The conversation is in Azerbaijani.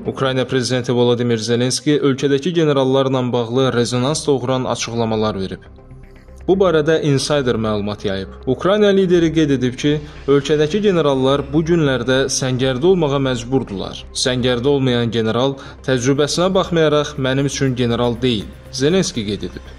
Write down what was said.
Ukrayna prezidenti Volodimir Zelenski ölkədəki generallarla bağlı rezonans doğuran açıqlamalar verib. Bu barədə Insider məlumat yayıb. Ukrayna lideri qeyd edib ki, ölkədəki generallar bu günlərdə səngərdə olmağa məcburdular. Səngərdə olmayan general təcrübəsinə baxmayaraq mənim üçün general deyil, Zelenski qeyd edib.